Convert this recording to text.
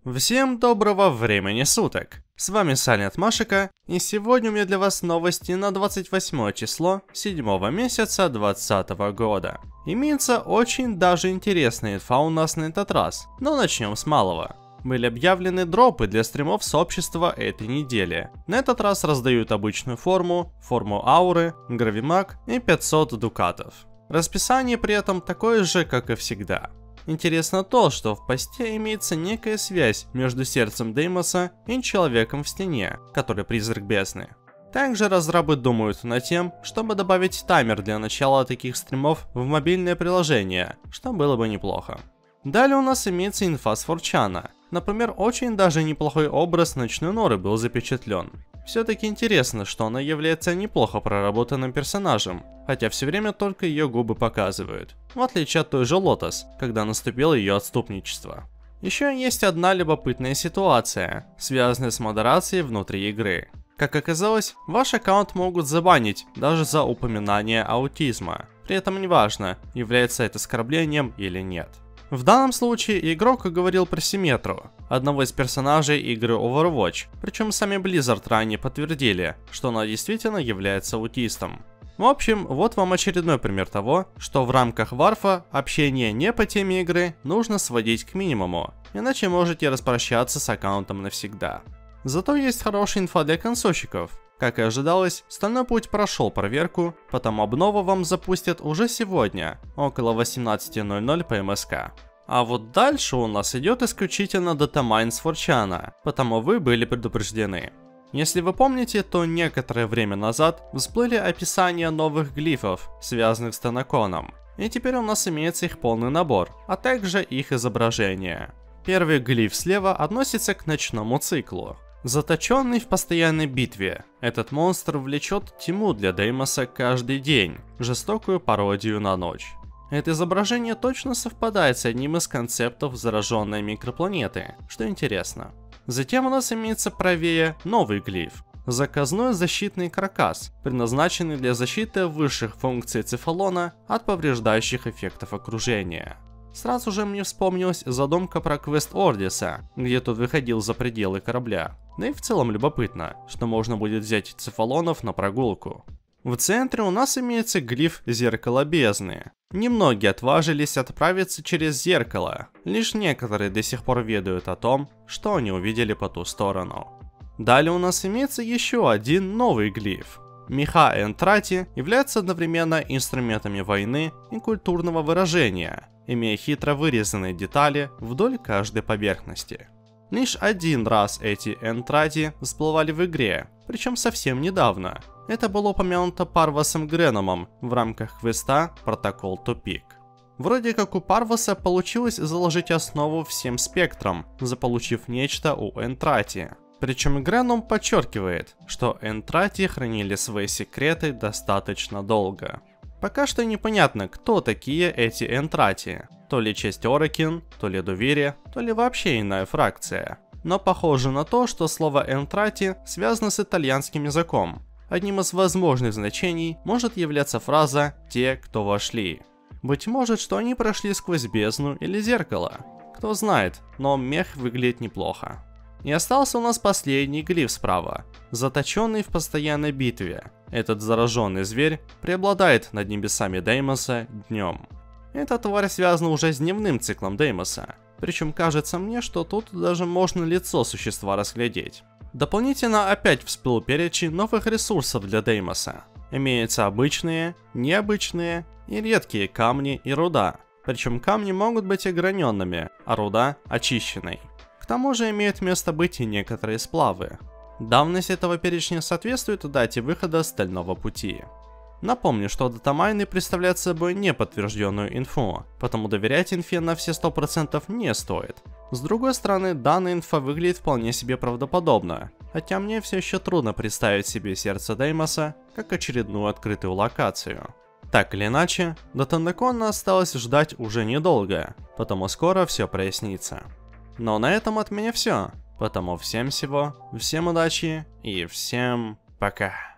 Всем доброго времени суток! С вами Silent Машика, и сегодня у меня для вас новости на 28 число 7 месяца 2020 года. Имеется очень даже интересная инфа у нас на этот раз, но начнем с малого. Были объявлены дропы для стримов сообщества этой недели. На этот раз раздают обычную форму ауры, гравимаг и 500 дукатов. Расписание при этом такое же, как и всегда. Интересно то, что в посте имеется некая связь между сердцем Деймоса и человеком в стене, который призрак бездны. Также разрабы думают над тем, чтобы добавить таймер для начала таких стримов в мобильное приложение, что было бы неплохо. Далее у нас имеется инфа с 4чана. Например, очень даже неплохой образ ночной Норы был запечатлен. Все-таки интересно, что она является неплохо проработанным персонажем, хотя все время только ее губы показывают, в отличие от той же Лотос, когда наступило ее отступничество. Еще есть одна любопытная ситуация, связанная с модерацией внутри игры. Как оказалось, ваш аккаунт могут забанить даже за упоминание аутизма, при этом неважно, является это оскорблением или нет. В данном случае игрок говорил про Симметру, одного из персонажей игры Overwatch, причем сами Blizzard ранее подтвердили, что она действительно является аутистом. В общем, вот вам очередной пример того, что в рамках Варфа общение не по теме игры нужно сводить к минимуму, иначе можете распрощаться с аккаунтом навсегда. Зато есть хорошая инфа для консольщиков. Как и ожидалось, Стальной Путь прошел проверку, потому обнову вам запустят уже сегодня, около 18:00 по МСК. А вот дальше у нас идет исключительно датамайн с 4чана, потому вы были предупреждены. Если вы помните, то некоторое время назад всплыли описания новых глифов, связанных с Танаконом, и теперь у нас имеется их полный набор, а также их изображение. Первый глиф слева относится к ночному циклу. Заточенный в постоянной битве, этот монстр влечет тьму для Деймоса каждый день, жестокую пародию на ночь. Это изображение точно совпадает с одним из концептов зараженной микропланеты, что интересно. Затем у нас имеется правее новый глиф. Заказной защитный каркас, предназначенный для защиты высших функций цефалона от повреждающих эффектов окружения. Сразу же мне вспомнилась задумка про квест Ордиса, где тот выходил за пределы корабля. Да и в целом любопытно, что можно будет взять цефалонов на прогулку. В центре у нас имеется глиф Зеркало Бездны. Немногие отважились отправиться через зеркало, лишь некоторые до сих пор ведают о том, что они увидели по ту сторону. Далее у нас имеется еще один новый глиф. Меха Энтрати являются одновременно инструментами войны и культурного выражения, имея хитро вырезанные детали вдоль каждой поверхности. Лишь один раз эти Энтрати всплывали в игре, причем совсем недавно. Это было упомянуто Парвасом Греномом в рамках квеста Протокол Тупик. Вроде как у Парваса получилось заложить основу всем спектрам, заполучив нечто у Энтрати. Причем Греном подчеркивает, что Энтрати хранили свои секреты достаточно долго. Пока что непонятно, кто такие эти Энтрати. То ли часть Оракин, то ли Доверие, то ли вообще иная фракция. Но похоже на то, что слово Энтрати связано с итальянским языком. Одним из возможных значений может являться фраза «те, кто вошли». Быть может, что они прошли сквозь бездну или зеркало. Кто знает, но мех выглядит неплохо. И остался у нас последний глиф справа, заточенный в постоянной битве. Этот зараженный зверь преобладает над небесами Деймоса днем. Эта тварь связана уже с дневным циклом Деймоса, причем кажется мне, что тут даже можно лицо существа разглядеть. Дополнительно опять всплыл перечень новых ресурсов для Деймоса. Имеются обычные, необычные и редкие камни и руда, причем камни могут быть ограненными, а руда очищенной. К тому же имеют место быть и некоторые сплавы. Давность этого перечня соответствует дате выхода Стального Пути. Напомню, что датамайны представляют собой неподтвержденную инфу, потому доверять инфе на все 100% не стоит. С другой стороны, данная инфа выглядит вполне себе правдоподобно, хотя мне все еще трудно представить себе сердце Деймоса как очередную открытую локацию. Так или иначе, до Танакона осталось ждать уже недолго, потому скоро все прояснится. Но на этом от меня все, потому всем всего, всем удачи и всем пока.